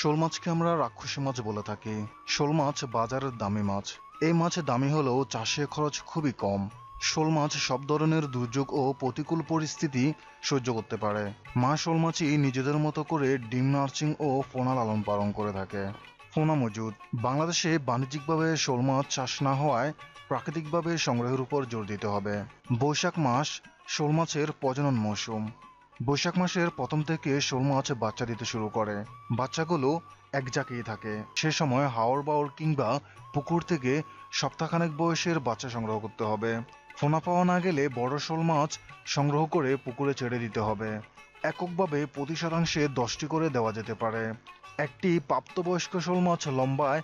শোল মাছকে আমরা রাক্ষসী মাছ বলে থাকি। শোল মাছ বাজারের দামি মাছ। এই মাছ দামি হলেও চাষে খরচ খুবই কম। শোল মাছ সব ধরনের দুর্যোগ ও প্রতিকূল পরিস্থিতি সহ্য করতে পারে। মা শোল মাছই নিজেদের মতো করে ডিম নার্সিং ও পোনা লালন পালন করে থাকে। পোনা মজুদ। বাংলাদেশে বাণিজ্যিকভাবে শোল মাছ চাষ না হওয়ায় প্রাকৃতিকভাবে সংগ্রহের উপর জোর দিতে হবে। বৈশাখ মাস শোল মাছের প্রজনন মৌসুম। বৈশাখ মাসের প্রথম থেকে শোল মাছ বাচ্চা দিতে শুরু করে। বাচ্চাগুলো এক জায়গায় থাকে। সে সময় হাওর বাওর কিংবা পুকুর থেকে সপ্তাহখানেক বয়সের বাচ্চা সংগ্রহ করতে হবে। ফোনা পাওয়া না গেলে বড় শোল মাছ সংগ্রহ করে পুকুরে ছেড়ে দিতে হবে। এককভাবে প্রতি শতাংশে 10টি করে দেওয়া যেতে পারে। একটি প্রাপ্তবয়স্ক শোল মাছ লম্বায়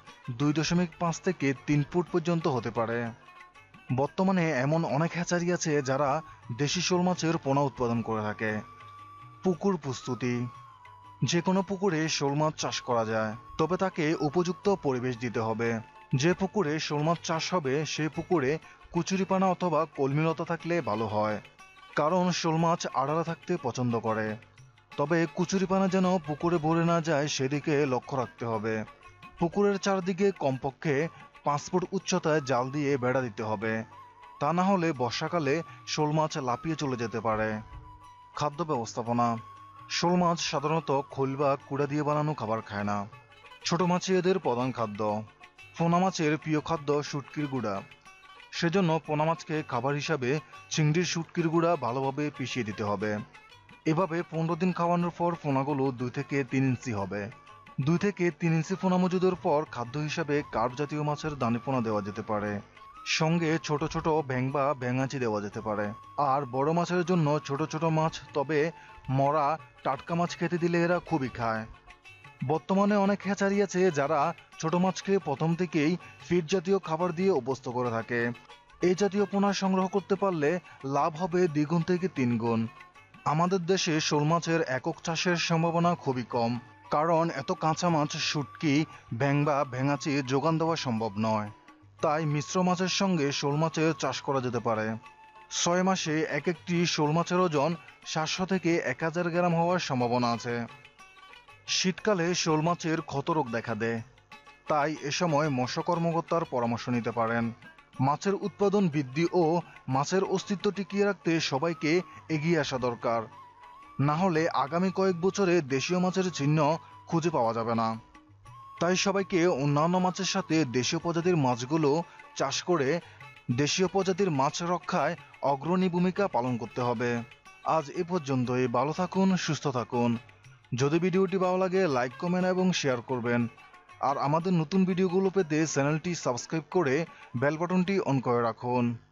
2.5 থেকে 3 ফুট পর্যন্ত হতে পারে। বর্তমানে এমন অনেক হ্যাচারি আছে যারা দেশি শোল মাছের পোনা উৎপাদন করে থাকে। পুকুর প্রস্তুতি। যে কোনো পুকুরে শোল মাছ চাষ করা যায়, তবে তাকে উপযুক্ত পরিবেশ দিতে হবে। যে পুকুরে শোল মাছ চাষ হবে সেই পুকুরে কুচুরিপানা অথবা কলমিলতা থাকলে ভালো হয়, কারণ শোল মাছ আড়ালে থাকতে পছন্দ করে। তবে কুচুরিপানা যেন পুকুরে ভরে না যায় সেদিকে লক্ষ্য রাখতে হবে। পুকুরের চারদিকে কমপক্ষে 5 ফুট উচ্চতায় জাল দিয়ে বেড়া দিতে হবে, তা না হলে বর্ষাকালে শোল মাছ লাফিয়ে চলে যেতে পারে। খাদ্য ব্যবস্থাপনা। শোল মাছ সাধারণত খোল বা কুড়া দিয়ে বানানো খাবার খায় না। ছোট মাছই এদের প্রধান খাদ্য। পোনা মাছের প্রিয় খাদ্য শুটকির গুঁড়া। সেজন্য পোনা মাছকে খাবার হিসাবে চিংড়ির শুটকির গুঁড়া ভালোভাবে পিষিয়ে দিতে হবে। এভাবে 15 দিন খাওয়ানোর পর পোনাগুলো 2 থেকে 3 ইঞ্চি হবে। 2 থেকে 3 ইঞ্চি পোনা মজুদের পর খাদ্য হিসাবে কার্প জাতীয় মাছের দানি পোনা দেওয়া যেতে পারে। সঙ্গে ছোট ছোট ব্যাঙ বা ব্যাঙাচি দেওয়া যেতে পারে। আর বড় মাছের জন্য ছোট ছোট মাছ, তবে মরা টাটকা মাছ খেতে দিলে এরা খুবই খায়। বর্তমানে অনেক হ্যাচারি আছে যারা ছোট মাছকে প্রথম থেকেই ফিড জাতীয় খাবার দিয়ে অভ্যস্ত করে থাকে। এই জাতীয় পোনা সংগ্রহ করতে পারলে লাভ হবে 2 গুণ থেকে 3 গুণ। আমাদের দেশে শোল মাছের একক চাষের সম্ভাবনা খুবই কম, কারণ এত কাঁচা মাছ শুটকি, ব্যাঙ বা ভেঙাচি যোগান দেওয়া সম্ভব নয়। তাই মিশ্র মাছের সঙ্গে শোল মাছের চাষ করা যেতে পারে। 6 মাসে এক একটি শোল মাছের ওজন 700 থেকে 1000 গ্রাম হওয়ার সম্ভাবনা আছে। শীতকালে শোল মাছের ক্ষতরোগ দেখা দেয়, তাই এ সময় মৎস্য কর্মকর্তার পরামর্শ নিতে পারেন। মাছের উৎপাদন বৃদ্ধি ও মাছের অস্তিত্ব টিকিয়ে রাখতে সবাইকে এগিয়ে আসা দরকার, না হলে আগামী কয়েক বছরে দেশীয় মাছের চিহ্ন খুঁজে পাওয়া যাবে না। তাই সবাইকে অন্যান্য মাছের সাথে দেশীয় প্রজাতির মাছগুলো চাষ করে দেশীয় প্রজাতির মাছ রক্ষায় অগ্রণী ভূমিকা পালন করতে হবে। আজ এ পর্যন্তই। ভালো থাকুন, সুস্থ থাকুন। যদি ভিডিওটি ভালো লাগে লাইক, কমেন্ট এবং শেয়ার করবেন। আর আমাদের নতুন ভিডিওগুলো পেতে চ্যানেলটি সাবস্ক্রাইব করে বেল বাটনটি অন করে রাখুন।